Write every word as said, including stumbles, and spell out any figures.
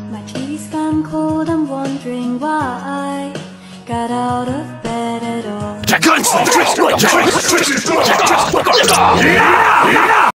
My tea's gone cold, I'm wondering why I got out of bed at all. Jack Guns!